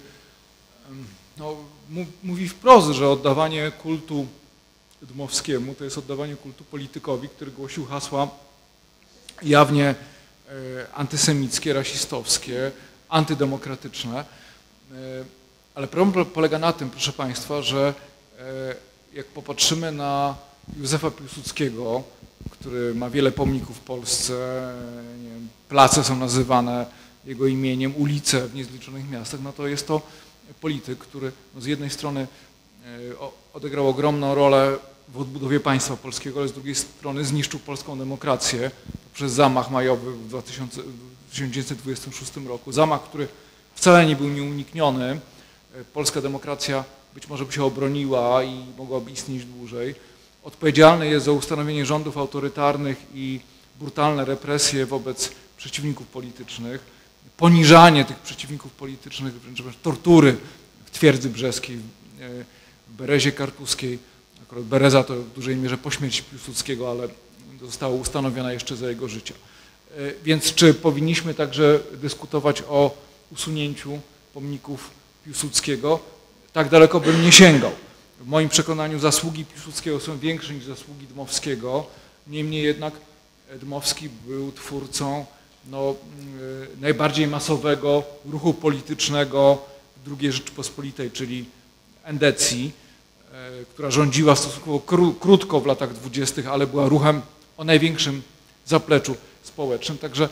mówi wprost, że oddawanie kultu Dmowskiemu to jest oddawanie kultu politykowi, który głosił hasła jawnie antysemickie, rasistowskie, antydemokratyczne. Ale problem polega na tym, proszę Państwa, że jak popatrzymy na Józefa Piłsudskiego, który ma wiele pomników w Polsce, nie wiem, place są nazywane jego imieniem, ulice w niezliczonych miastach, no to jest to polityk, który z jednej strony odegrał ogromną rolę w odbudowie państwa polskiego, ale z drugiej strony zniszczył polską demokrację poprzez zamach majowy w 1926 roku. Zamach, który wcale nie był nieunikniony. Polska demokracja być może by się obroniła i mogłaby istnieć dłużej. Odpowiedzialny jest za ustanowienie rządów autorytarnych i brutalne represje wobec przeciwników politycznych, poniżanie tych przeciwników politycznych, wręcz tortury w Twierdzy Brzeskiej, w Berezie Kartuskiej. Akurat Bereza to w dużej mierze po śmierci Piłsudskiego, ale została ustanowiona jeszcze za jego życia. Więc czy powinniśmy także dyskutować o usunięciu pomników Piłsudskiego? Tak daleko bym nie sięgał. W moim przekonaniu zasługi Piłsudskiego są większe niż zasługi Dmowskiego. Niemniej jednak Dmowski był twórcą najbardziej masowego ruchu politycznego II Rzeczypospolitej, czyli endecji, która rządziła stosunkowo krótko w latach 20., ale była ruchem o największym zapleczu społecznym. Także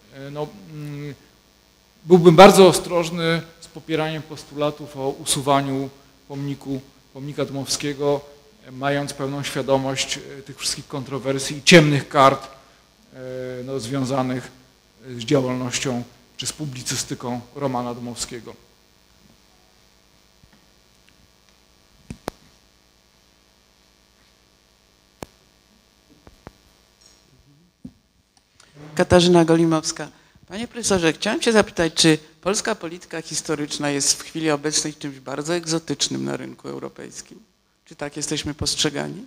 byłbym bardzo ostrożny z popieraniem postulatów o usuwaniu pomnika Dmowskiego, mając pełną świadomość tych wszystkich kontrowersji i ciemnych kart związanych z działalnością czy z publicystyką Romana Dmowskiego. Katarzyna Golimowska. Panie profesorze, chciałem się zapytać, czy polska polityka historyczna jest w chwili obecnej czymś bardzo egzotycznym na rynku europejskim? Czy tak jesteśmy postrzegani?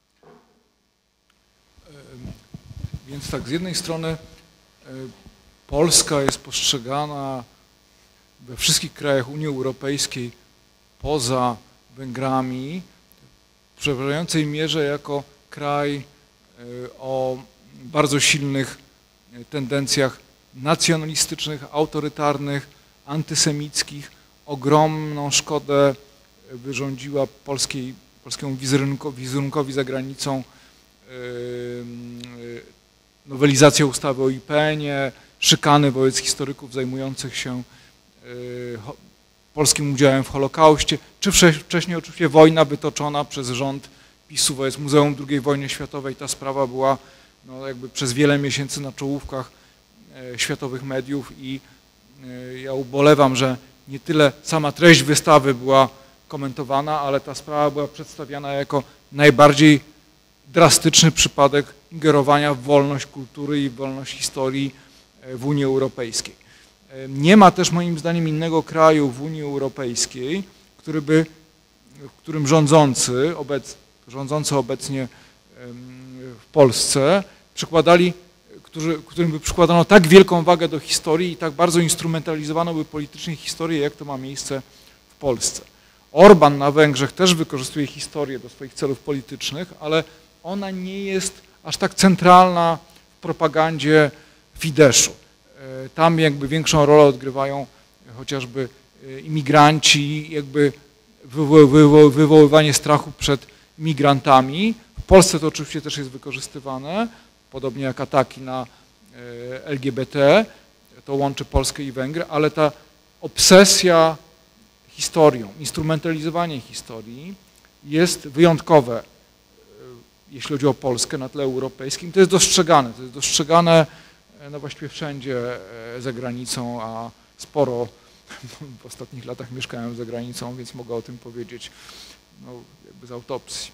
Więc tak, z jednej strony Polska jest postrzegana we wszystkich krajach Unii Europejskiej poza Węgrami w przeważającej mierze jako kraj o bardzo silnych tendencjach nacjonalistycznych, autorytarnych, antysemickich. Ogromną szkodę wyrządziła polskiemu wizerunkowi za granicą nowelizacja ustawy o IPN-ie, szykany wobec historyków zajmujących się polskim udziałem w Holokauście, czy wcześniej oczywiście wojna wytoczona przez rząd PiS-u wobec Muzeum II Wojny Światowej. Ta sprawa była no, jakby przez wiele miesięcy na czołówkach światowych mediów i ja ubolewam, że nie tyle sama treść wystawy była komentowana, ale ta sprawa była przedstawiana jako najbardziej drastyczny przypadek ingerowania w wolność kultury i wolność historii w Unii Europejskiej. Nie ma też moim zdaniem innego kraju w Unii Europejskiej, w którym rządzący obecnie w Polsce którym by przykładano tak wielką wagę do historii i tak bardzo instrumentalizowano by politycznie historię, jak to ma miejsce w Polsce. Orbán na Węgrzech też wykorzystuje historię do swoich celów politycznych, ale ona nie jest aż tak centralna w propagandzie Fideszu. Tam jakby większą rolę odgrywają chociażby imigranci, jakby wywoływanie strachu przed migrantami. W Polsce to oczywiście też jest wykorzystywane, podobnie jak ataki na LGBT, to łączy Polskę i Węgry, ale ta obsesja historią, instrumentalizowanie historii jest wyjątkowe, jeśli chodzi o Polskę na tle europejskim. To jest dostrzegane no właściwie wszędzie za granicą, a sporo w ostatnich latach mieszkałem za granicą, więc mogę o tym powiedzieć no, jakby z autopsji.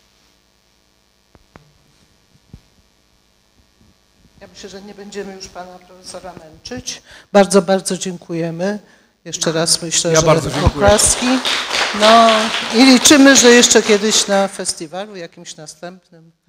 Ja myślę, że nie będziemy już pana profesora męczyć. Bardzo, bardzo dziękujemy. Jeszcze raz myślę, ja że oklaski. No i liczymy, że jeszcze kiedyś na festiwalu jakimś następnym